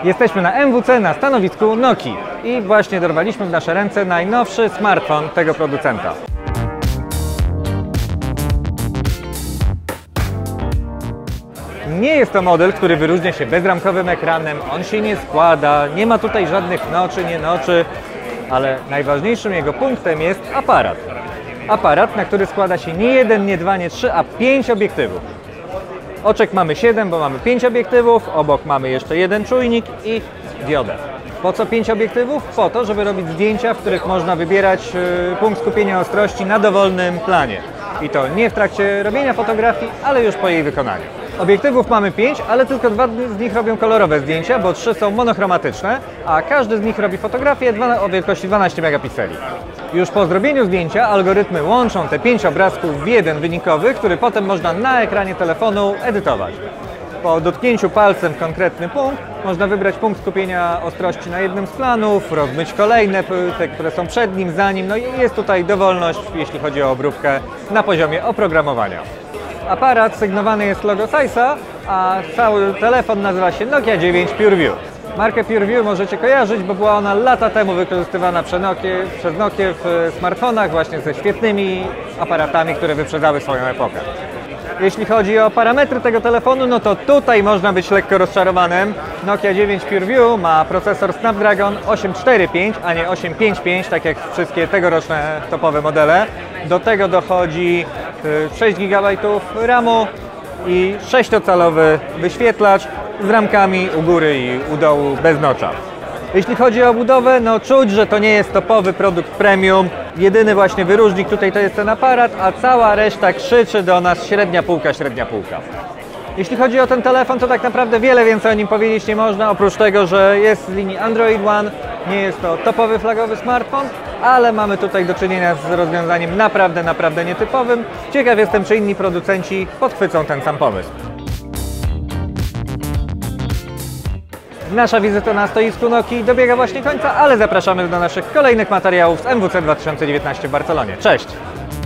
Jesteśmy na MWC na stanowisku Nokii i właśnie dorwaliśmy w nasze ręce najnowszy smartfon tego producenta. Nie jest to model, który wyróżnia się bezramkowym ekranem, on się nie składa, nie ma tutaj żadnych noczy, nie noczy, ale najważniejszym jego punktem jest aparat. Aparat, na który składa się nie jeden, nie dwa, nie trzy, a 5 obiektywów. Oczek mamy 7, bo mamy 5 obiektywów, obok mamy jeszcze jeden czujnik i diodę. Po co 5 obiektywów? Po to, żeby robić zdjęcia, w których można wybierać punkt skupienia ostrości na dowolnym planie. I to nie w trakcie robienia fotografii, ale już po jej wykonaniu. Obiektywów mamy 5, ale tylko 2 z nich robią kolorowe zdjęcia, bo 3 są monochromatyczne, a każdy z nich robi fotografię o wielkości 12 megapikseli. Już po zrobieniu zdjęcia algorytmy łączą te 5 obrazków w jeden wynikowy, który potem można na ekranie telefonu edytować. Po dotknięciu palcem w konkretny punkt można wybrać punkt skupienia ostrości na jednym z planów, rozmyć kolejne, te, które są przed nim, za nim, no i jest tutaj dowolność, jeśli chodzi o obróbkę na poziomie oprogramowania. Aparat sygnowany jest logo Zeissa, a cały telefon nazywa się Nokia 9 PureView. Markę PureView możecie kojarzyć, bo była ona lata temu wykorzystywana przez Nokię w smartfonach właśnie ze świetnymi aparatami, które wyprzedzały swoją epokę. Jeśli chodzi o parametry tego telefonu, no to tutaj można być lekko rozczarowanym. Nokia 9 PureView ma procesor Snapdragon 845, a nie 855, tak jak wszystkie tegoroczne topowe modele. Do tego dochodzi 6 GB RAMu i 6-calowy wyświetlacz z ramkami u góry i u dołu bez nocza. Jeśli chodzi o budowę, no czuć, że to nie jest topowy produkt premium. Jedyny właśnie wyróżnik tutaj to jest ten aparat, a cała reszta krzyczy do nas średnia półka, średnia półka. Jeśli chodzi o ten telefon, to tak naprawdę wiele więcej o nim powiedzieć nie można, oprócz tego, że jest z linii Android One, nie jest to topowy flagowy smartfon, ale mamy tutaj do czynienia z rozwiązaniem naprawdę nietypowym. Ciekaw jestem, czy inni producenci podchwycą ten sam pomysł. Nasza wizyta na stoisku Nokii dobiega właśnie końca, ale zapraszamy do naszych kolejnych materiałów z MWC 2019 w Barcelonie. Cześć!